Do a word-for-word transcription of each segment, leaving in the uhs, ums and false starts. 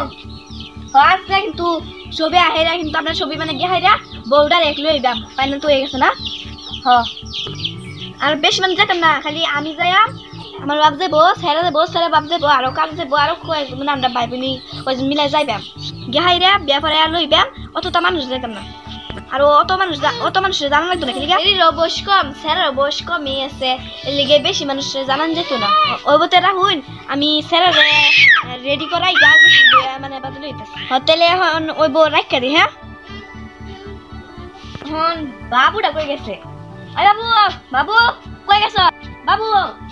আজকে কিন্তু ছবি আহেরা কিন্তু আপনার ছবি মানে গিয়ে হাইরা বউটা রেখলো এইবাম ফাইনাল তো হয়ে গেছে না হ আর বেশ মানে যেতাম না খালি আমি যাইয়াম আমার বাপ যাবো স্যারা যাবো স্যারা বাপ যাবো আরো কাজ যাবো আরো মানে আমরা ভাই বোনি ওইজন মিলাই যাইবাম গিয়ে হাইরা বিয়া পরে আর লইবাম অতটা মানুষ যাইতাম না আর অত মানুষ অত মানুষের জানা লাগতো না খালি এর বয়স কম স্যারের বয়স কমই আছে এর লিগে বেশি মানুষের জানান যেত না ওই বতে রাখুন আমি স্যারের রেডি করাই গা মানে বাদল হইতেছে হোটেলে এখন ওই বউ রাখা দি হ্যাঁ এখন বাবুটা কই গেছে আই বাবু বাবু কই গেছ বাবু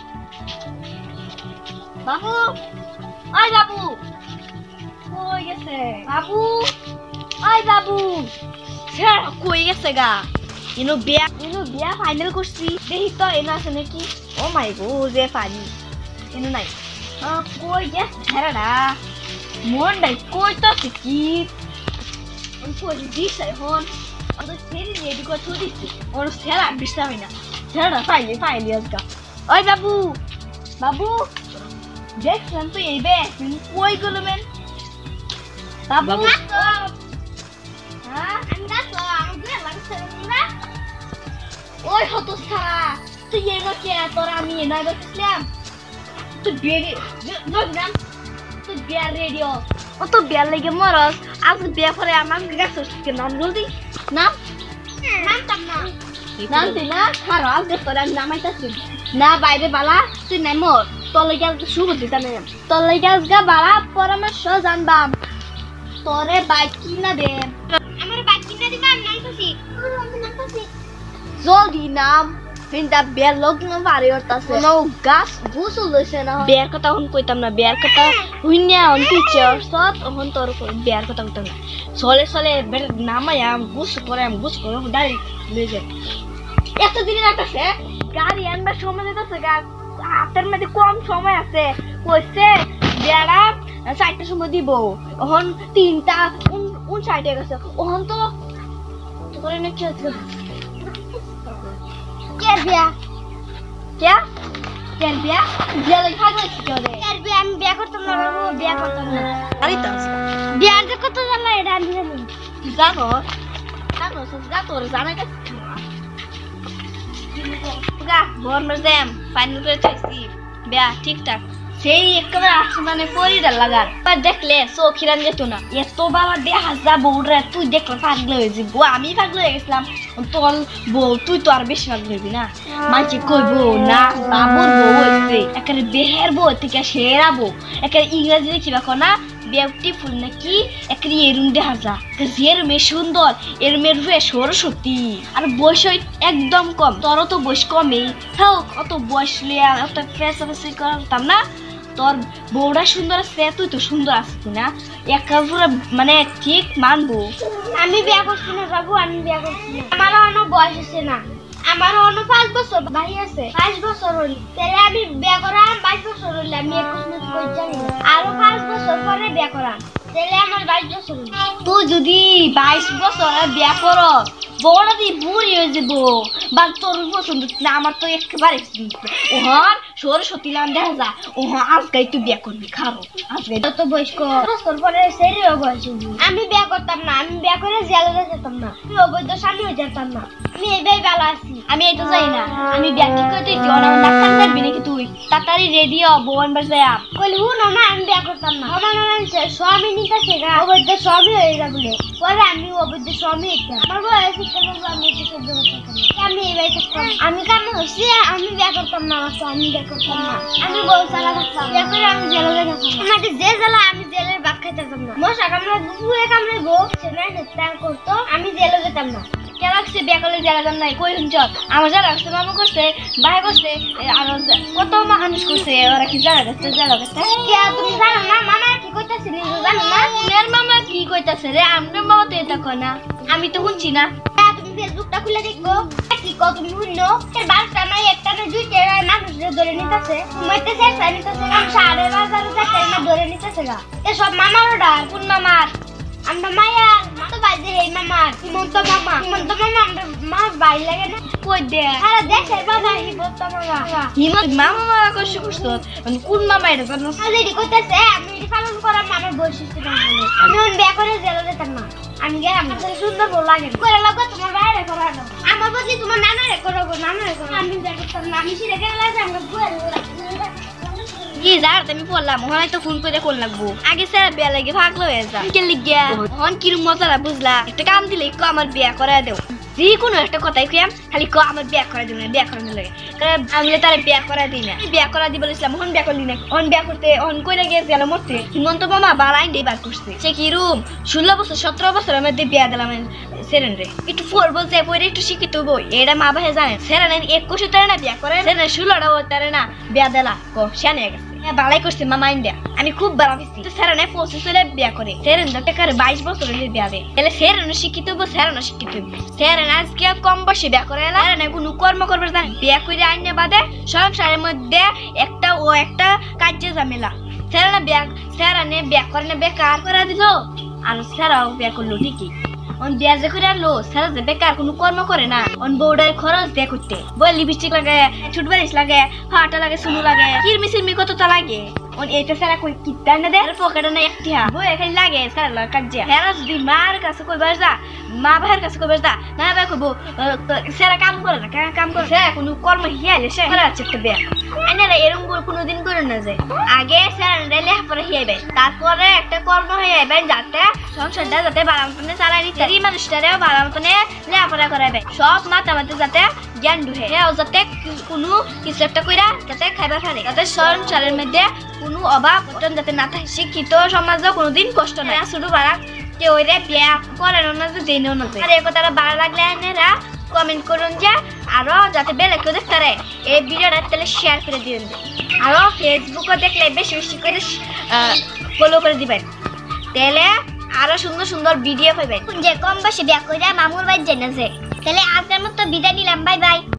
বাবু আই বাবু কই গেছে বাবু আই বাবু স্যার কই গেছে গা ইনো বিয়া ইনো বিয়া ফাইনাল করছি দেখি তো এনো আছে নাকি ও মাই গো যে পানি এনো নাই কই গেছে স্যারডা মন ডাই কই তো কি ওই কই দিছে হন ওই ফেরি রেডি করে তুই দিছি ওর স্যার আর বিশ্বাস না স্যারডা ফাইলি ফাইলি আজকা ওই বাবু বাবু দেখছেন তো এই বে কই গেল মেন বাবু হ্যাঁ আমরা তো আমরা লাগছে না ওই হতো সারা তুই এনো কে তোর আমি না গেছিলাম তুই বেরি নগরাম তুই বিয়ার রেডিও ও তো বিয়ার লাগে মরস আজ বিয়া করে আমার গাছস কে নাম জলদি নাম নাম তাম না নাম তুই না খারাপ দে তোর আমি নামাইতাছি না বাইরে বালা তুই নাই মর তোর লাগি আজ শুভ দিতা না তোর লাগি আজ গা বালা পরামর্শ জানবাম তোরে বাইক কিনা দে আমার বাইক কিনা দিবা আমি নাইতাছি জলদি নাম হিন্দা বের লোক না পারে ওরতাছে নো গাছ বুসুল লইছে না বের কথা হন কইতাম না বের কথা হুইনা অন টিচার সব হন তোর বের কথা কইতাম না চলে চলে বের নামায় আম গুছ করে আম গুছ করে দাঁড়ি লই যায় এত দিন লাগতাছে গাড়ি আনবার সময় দিতেছে গা হাতের মধ্যে কম সময় আছে কইছে বেড়া চারটার সময় দিব এখন তিনটা উন সাইডে গেছে ওহন তো তোরে না কি আছে কে বিয়া কে কে বিয়া বিয়া লাগা ভাগ হইছে কে রে কে বিয়া আমি বিয়া করতাম না বাবু বিয়া করতাম না আরে তো বিয়া যে কত জানা এটা আমি জানি জানো জানো সব তোর জানা কে গা বর্মর দেম ফাইনাল করে চাইছি বিয়া ঠিকঠাক সেই একবার আসমানে পরিডা লাগার পর দেখলে চোখিরান যেত না এত বাবা দেখা যা বউরে তুই দেখলে পাগল হয়ে যাবি আমি পাগল হয়ে গেছিলাম তোর বউ তুই তো আর বেশি পাগল হইবি না মাঝে কইবো না বাবুর বউ হইছে একেবারে বেহের বউ থেকে সেরা বউ একেবারে ইংরেজি দেখিবা না বিউটিফুল নাকি একেবারে এরুম দেখা যা এর মেয়ে সুন্দর এর মেয়ের রূপে সরস্বতী আর বয়স একদম কম তোর তো বয়স কমই থাক অত বয়স লিয়ে অত ফ্রেশ ফ্রেশ করতাম না তোর বউটা সুন্দর আছে তুই তো সুন্দর আছিস না একেবারে মানে ঠিক মানবো আমি বিয়া করছি না বাবু আমি বিয়া করছি না আমার অন্য বয়স আছে না আমার অন্য পাঁচ বছর ভাই আছে পাঁচ বছর হল তাহলে আমি বিয়া করাম বাইশ বছর হলে আমি একুশ কই জানি আরো পাঁচ বছর পরে বিয়া করাম তাহলে আমার বাইশ বছর তুই যদি বাইশ বছর বিয়া কর বড় দি বুড়ি হয়ে যাব বা তোর পছন্দ না আমার তো একেবারে ওহর সরস্বতী লান দেখা যা ওহ আজকে তুই বিয়া করবি খাবো আজকে তো বয়স বছর পরে সেরিও বয়স আমি বিয়া করতাম না আমি বিয়া করে জেলে যেতাম না আমি অবৈধ স্বামী হয়ে যেতাম না আমি এটাই ভালো আছি আমি এটা যাই না আমি বিয়া ঠিক করে তুই অনেক ডাক্তার করবি নাকি তুই তাড়াতাড়ি রেডি হ বোন বাস যাই কইলি হু না না আমি বিয়া করতাম না আমার না স্বামী নিতেছে গা অবৈধ স্বামী হয়ে যাবে পরে আমি অবৈধ স্বামী হইতাম আমার বয়স আমি আমি এই থাকতাম আমি কেন হচ্ছি আমি বিয়া করতাম না আমার আমি বিয়া করতাম না আমি বউ চালা থাকতাম বিয়া করে আমি জেলে যেতাম আমাদের যে জেলা আমি জেলের ভাত খাইতাম না মশা কামড়ে বুয়ে কামড়ে বউ সেটা হত্যা করতো আমি জেলে যেতাম না কে লাগছে বিয়া করলে জেলা যাম নাই কই শুনছ আমার যারা লাগছে মামা করছে ভাই করছে আর কত মানুষ করছে ওরা কি জানা যাচ্ছে জেলা যাচ্ছে তুমি জানো না মামা কি কইতাছে নিজে জানো না মেয়ের মামা কি কইতাছে রে আমার মামা তো এটা কয় না আমি তো শুনছি না তুমি ফেসবুকটা খুলে দেখো কি কত তুমি শুনো এর বারটা নাই একটা না দুইটা মানুষদের ধরে নিতেছে মইতে চেষ্টা নিতেছে সাড়ে বাজারে যাচ্ছে না ধরে নিতেছে গা এ সব মামার অর্ডার কোন মামার আমরা মায়া তো বাইরে এই মামা হিমন্ত মামা হিমন্ত মামা আমরা মা বাইরে লাগে না কই দে আরে দেখে বাবা হিমন্ত মামা হিমন্ত মামা মামা কষ্ট কষ্ট মানে কোন মামা এটা জানো আরে কইতাছে আমি এটি পালন করার মামার বৈশিষ্ট্য না আমি ওন বিয়া করে জেলে যেতাম না আমি গেলাম সুন্দর বল লাগে করে লাগো তোমার বাইরে করা দাও আমার বলি তোমার নানারে করো গো নানারে করো আমি দেখতাম না আমি সিরে গেলে আমরা কি যার আমি পড়লাম ওখানে তো ফোন করে কোন লাগবো আগে স্যার বিয়া লাগে ভাগলো হয়ে যা কে লিখিয়া হন কিরম মজা বুঝলা একটা কাম দিলে একটু আমার বিয়া করে দেও যে কোনো একটা কথাই কইয়াম খালি ক আমার বিয়া করে দিও না বিয়া করানো লাগে কারণ আমি তার বিয়া করে দিই না বিয়া করা দিব বলেছিলাম হন বিয়া করলি না হন বিয়া করতে হন কইরা গিয়ে গেল মরতে হিমন্ত মামা বালাইন দিয়ে বার করছে সে কিরম ষোলো বছর সতেরো বছরের মধ্যে বিয়া দিলাম সেরেন রে একটু ফোর বলছে পরে একটু শিক্ষিত বই এটা মা বাহে জানে সেরেন একুশে তারে না বিয়া করে সেরেন ষোলোটা ও তারে না বিয়া দিলা কো শানে গেছে বালাই করছে মামা ইন্ডিয়া আমি খুব ভালো পেয়েছি তো সেরেনে পঁচিশ হলে বিয়া করে সেরেন টাকার বাইশ বছরের বিয়া দেয় তাহলে সেরেন শিক্ষিত হবো সেরেনও শিক্ষিত হবো সেরেন আজকে কম বয়সে বিয়া করে এলা সেরেনে কোনো কর্ম করবে জানে বিয়া করে আইনে বাদে সংসারের মধ্যে একটা ও একটা কাজে ঝামেলা সেরেনে বিয়া সেরেনে বিয়া করে না বেকার করে দিল আর সেরাও বিয়া করলো ঠিকই অন বিয়া যে করে আনলো সেরা যে বেকার কোনো কর্ম করে না অন বউডার খরচ দিয়ে করতে বই লিপস্টিক লাগে ছুট বালিশ লাগে হাটা লাগে সুনু লাগে কিরমি সিরমি কতটা লাগে অন এটা সেরা কই কিতা না দে পকেটে না একটি হা বই খালি লাগে সেরা লাগে কাজে সেরা যদি মার কাছে কইবার যা মা ভাইয়ের কাছে কইবার যা না ভাই কইব সেরা কাম করে না কাম করে সেরা কোনো কর্ম হিয়ালে সে করে আছে একটা বিয়া আইনারা এরকম বল কোনোদিন করে না যায় আগে সেরা রেলে পরে হিয়াবে তারপরে একটা কর্ম হিয়াবে যাতে সংসারটা যাতে বারামতনে চালাই নিতে এই মানুষটারেও বারামতনে লেখাপড়া করাবে সব মাথা মাথা যাতে জ্ঞান ঢুকে হেও যাতে কোনো কিছু একটা কইরা যাতে খাইবার পারে যাতে সংসারের মধ্যে কোনো অভাব অটন যাতে না থাকে শিক্ষিত সমাজে কোনোদিন কষ্ট নয় শুধু বাড়া কেউ রে বিয়া করেন না যে দেনও না আর এই কথাটা ভালো লাগলে আপনারা কমেন্ট করুন যে আরো যাতে বেলে কেউ দেখতে পারে এই ভিডিওটা তাহলে শেয়ার করে দিবেন আরো ফেসবুকে দেখলে বেশি বেশি করে ফলো করে দিবেন তাহলে আরো সুন্দর সুন্দর ভিডিও পাবেন যে কম বয়সে বিয়া কইরা মামুর বাড়ি জেনেছে তাহলে আজকের মতো বিদায় নিলাম বাই বাই।